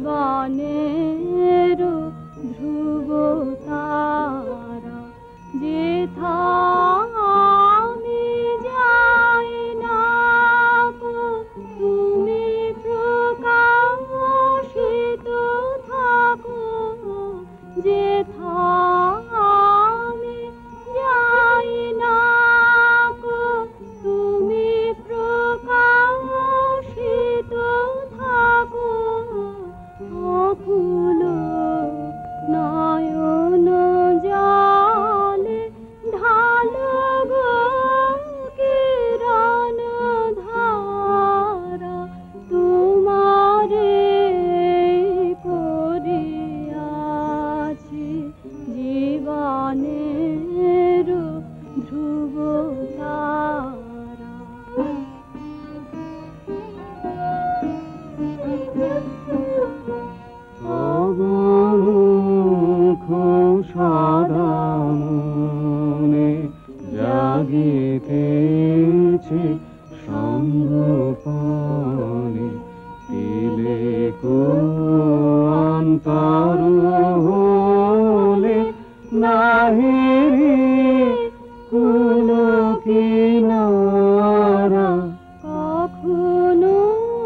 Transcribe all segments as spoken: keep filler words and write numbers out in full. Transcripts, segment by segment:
জীবনের ধ্রুব তারা যেথা আমি যাই না গো, তুমি প্রকাশিত থাকো। যেথা আমি যাই না গো, তুমি প্রকাশিত থাকো। অকুল নয়ন জলে ঢালো গো কিরণ ধারা, তোমারে করিয়াছি জীবনের ধ্রুব তারা। সদা মনে জাগিতেছে সঙ্গোপনে, তিলে অন্তর হলে নাহিরে কুল কিনারা। কখনো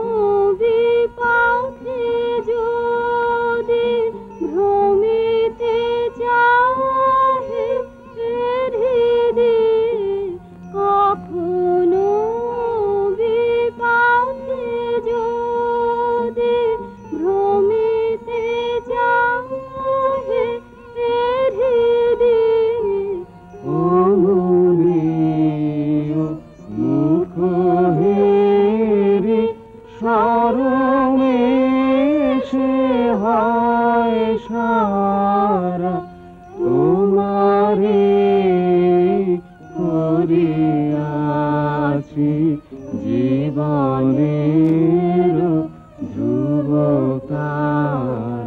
বিপথে যদি ভ্রমিতে চাহে হৃদে, কখনো বিপথে যদি ভ্রমিতে চাহে হৃদে। অমনীয় মুখ হেরি স্মরণে সে হয় সারা, তোমারে করিয়াছি জীবনের ধ্রুব তারা।